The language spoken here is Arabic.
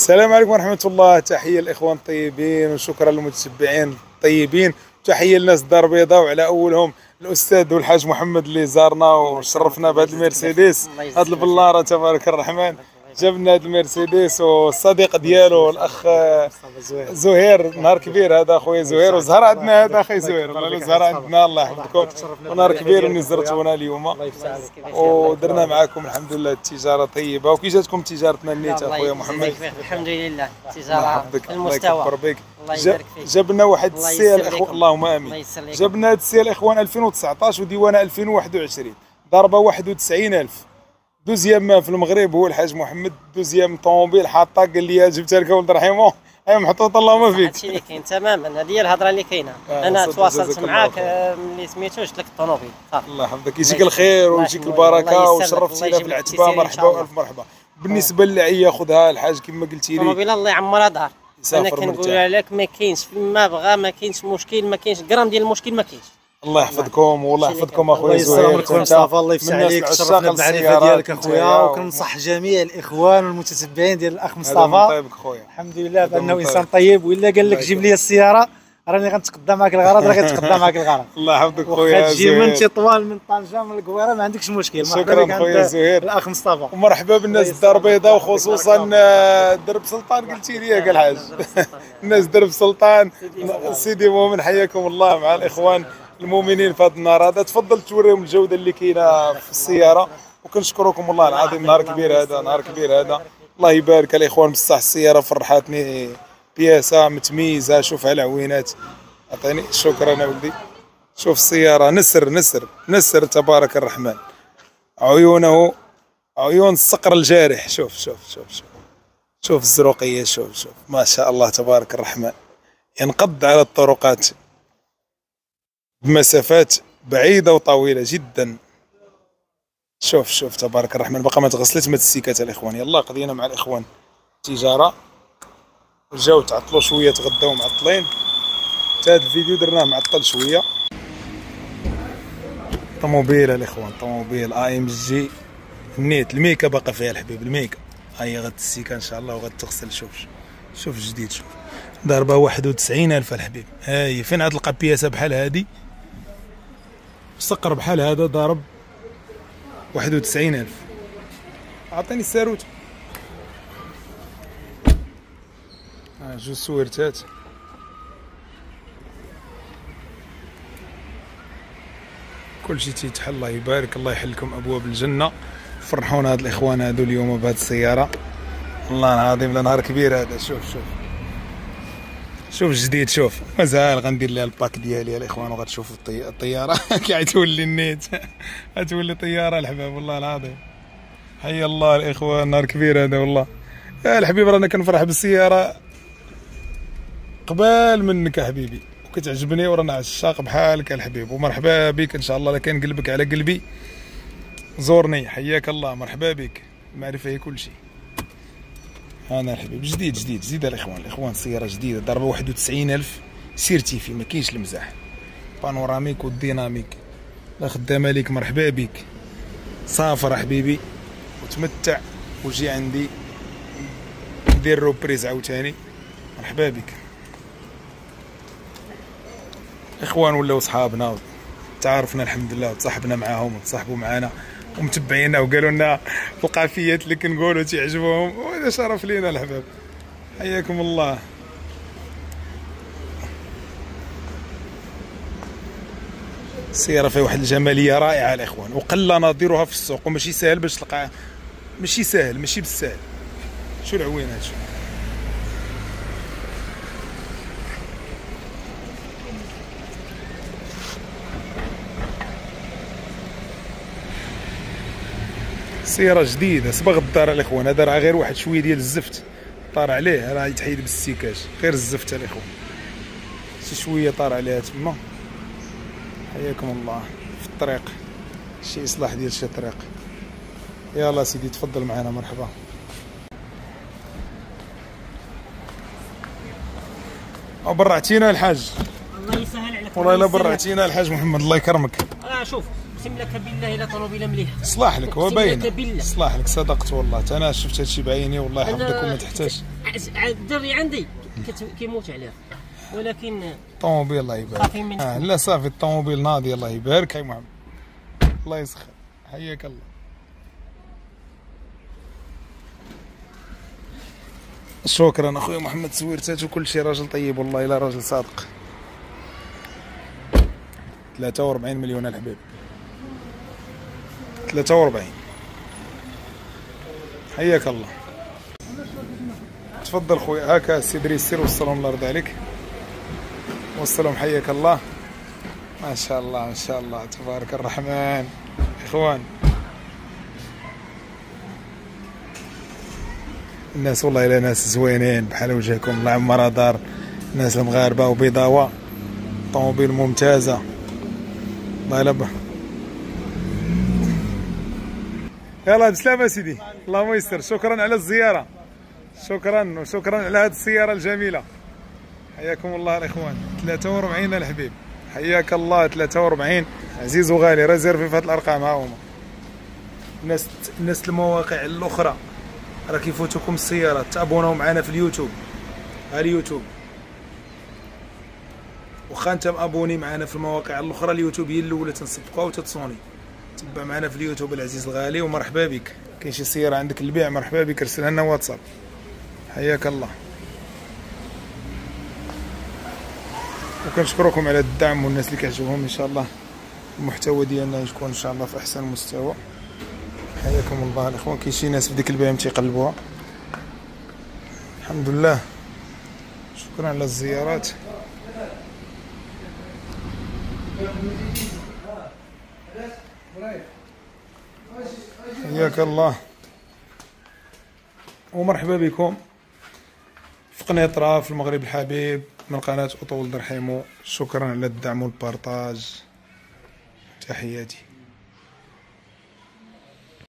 السلام عليكم ورحمة الله. تحية الإخوان الطيبين وشكرا للمتتبعين الطيبين، تحية للناس الدار البيضاء وعلى أولهم الأستاذ والحاج محمد اللي زارنا وشرفنا بهذا المرسيدس. هذا البلارة تبارك الرحمن جاب لنا هذا المرسيدس، والصديق ديالو الأخ زهير نهار كبير. هذا خويا زهير، وزهر عندنا هذا أخي زهير، والله زهر عندنا الله يحفظكم. ونهار كبير اللي زرتونا اليوم ودرنا معاكم الحمد لله. التجارة طيبة. وكي جاتكم تجارتنا النيت اخويا محمد؟ الحمد لله التجارة المستوى. الله يكبر بك. جبنا واحد السي الاخوان، اللهم امين. جبنا هذا السي الاخوان 2019 وديوانه 2021، ضربه 91,000. دوزيام في المغرب هو الحاج محمد، دوزيام طوموبيل حاطه، قال لي جبتها لك ولد رحيمه، هي محطوطه اللهم فيك. هادشي اللي كاين تماما، هذه هي الهضره اللي كاينه. انا تواصلت معاك ملي سميتو قلت لك الطوموبيل صافي. الله يحفظك، يجيك الخير ويجيك البركه وشرفتينا في العتبه. مرحبا والف مرحبا. بالنسبه اللي ياخذها الحاج كما قلتي لي، الطوموبيل الله يعمرها دار. انا كنقول لك ما كاينش فيما بغى، ما كاينش مشكل، ما كاينش غرام ديال المشكل، ما كاينش. الله يحفظكم والله يحفظكم اخويا زهير. الله يسلمك مصطفى، الله يفتح عليك. شرفنا بالمعرفه ديالك اخويا، وكننصح جميع الاخوان والمتتبعين ديال الاخ مصطفى. طيبك خويا، الحمد لله بانه انسان طيب، والا قال لك جيب لي السياره راني غنتقدى معك الغرض، راه غنتقدى معك الغرض. الله يحفظك خويا تجي من تطوال من طنجه من القويره ما عندكش مشكل. شكرا خويا زهير الاخ مصطفى. ومرحبا بالناس الدار البيضاء، وخصوصا درب سلطان قلتي لي ياك الحاج. الناس درب سلطان سيدي مؤمن، حياكم الله مع الاخوان المؤمنين في هذا النهار هذا. تفضل توريهم الجوده اللي كاينه في السياره، وكنشكركم والله العظيم. نهار كبير هذا، نهار كبير هذا. الله يبارك الاخوان. بصح السياره فرحتني، بياسه متميزه. شوف على العوينات، عطيني شكرا يا ولدي. شوف السياره نسر نسر نسر تبارك الرحمن. عيونه عيون الصقر الجارح. شوف شوف شوف شوف شوف الزروقيه. شوف شوف ما شاء الله تبارك الرحمن. ينقض على الطرقات بمسافات بعيدة وطويلة جدا. شوف شوف تبارك الرحمن. باقا ما تغسلت ما تسيكات الاخوان. يلا قضينا مع الاخوان تجارة، جاو تعطلوا شوية، تغداو معطلين. هذا الفيديو درناه معطل شوية. طوموبيل الاخوان، طوموبيل AMG نيت. الميكا باقا فيها الحبيب، الميكا هي غتسيكا ان شاء الله وغتغسل. شوف شوف جديد. شوف ضربة 91,000 الحبيب. هاي فين عاد تلقى بياسة بحال هادي؟ صقر بحال هذا ضارب 91,000. عطيني الساروت. جوج سويرتات. كلشي تيتحل. الله يبارك، الله يحلكم ابواب الجنه. فرحونا هاد الاخوان هادو اليوم بهاد السياره. والله العظيم نهار كبير هذا. شوف شوف شوف جديد. شوف مازال غندير لها الباك ديالي الاخوان، وغتشوفوا الطياره كي تولي النيت. غتولي طياره الحباب والله العظيم. حي الله الاخوان، نهار كبير هذا والله. يا الحبيب رانا كنفرح بالسياره قبال منك يا حبيبي، وكتعجبني ورانا عشاق بحالك الحبيب. ومرحبا بك ان شاء الله، لكان قلبك على قلبي زورني. حياك الله، مرحبا بك. المعرفه هي كل شيء. انا الحبيب جديد جديد جديد الاخوان. الاخوان سياره جديده ضربه 91,000 سيرتيفي، ما كاينش المزاح. بانوراميك والديناميك. لا خدامه ليك، مرحبا بك. سافر حبيبي وتمتع، وجي عندي ندير روبريز عاوتاني. مرحبا بك. اخوان ولاو صحابنا، تعارفنا الحمد لله، وتصاحبنا معاهم وتصاحبوا معنا ومتبعينا، وقالوا لنا القافيات اللي كنقولوا تيعجبوهم، وهذا شرف لينا الحباب. حياكم الله. السياره فيها واحد الجماليه رائعه الاخوان، وقل نظيرها في السوق، وماشي ساهل باش تلقاها. ماشي ساهل، ماشي بالساهل. شو العوينات. شو سيارة جديدة صبغ الدار الاخوان. هذا راه غير واحد شوية ديال الزفت طار عليه، راه يتحيد بالسيكاج، غير الزفت الاخوان. شي شوية طار عليها تما. حياكم الله. في الطريق شي اصلاح ديال شي طريق. يلا سيدي تفضل معنا، مرحبا. برعتينا الحاج. الله يسهل عليك والله الا برعتينا الحاج محمد، الله يكرمك. شوف اقسم لك بالله لا طوموبيله مليحه. صلاح لك هو باين. بالله صلاح لك صدقت والله، انا شفت هادشي بعيني والله يحفظك وما تحتاج. الدري عندي كيموت عليها، ولكن طوموبيل الله يبارك. صافي من لا صافي الطوموبيل ناضي الله يبارك. هاي محمد الله يسخر، حياك الله. شكرا اخويا محمد، سويرتات وكل شيء، راجل طيب والله، الا راجل صادق. 43 مليون الحبيب، 43. حياك الله، تفضل خويا. هاكا السي دريس سير وصلهم الله يرضي عليك، وصلهم حياك الله. ما شاء الله ما شاء الله تبارك الرحمن. اخوان الناس والله الا ناس زوينين بحال وجهكم، الله يعمرها دار. الناس المغاربه وبيضاوه، طوموبيل ممتازه الله يلا. يلا بسلامة سيدي، اللهم يستر. شكرا على الزيارة، شكرا وشكرا على هذه السيارة الجميلة. حياكم الله الإخوان. 43 الحبيب، حياك الله. 43 عزيز وغالي، ريزيرفي في هذه الأرقام. ها هما الناس المواقع الأخرى راه كيفوتوكم السيارات، تابوناو معنا في اليوتيوب. ها اليوتيوب، واخا انت مابوني معنا في المواقع الاخرى، اليوتيوب هي الاولى تنصدقوها وتتصوني. تبع معنا في اليوتيوب العزيز الغالي، ومرحبا بك. كاين شي سياره عندك البيع مرحبا بك، ارسلها لنا واتساب. حياك الله، وكنشكركم على الدعم والناس اللي كيعجبهم ان شاء الله المحتوى ديالنا يكون ان شاء الله في احسن مستوى. حياكم الله الاخوان. كاين شي ناس في ديك البيام تيقلبوها، الحمد لله. شكرا على الزيارات. حياك الله ومرحبا بكم في قنيطرة في المغرب الحبيب من قناة أطول درحيمو. شكرا على الدعم والبارطاج، تحياتي.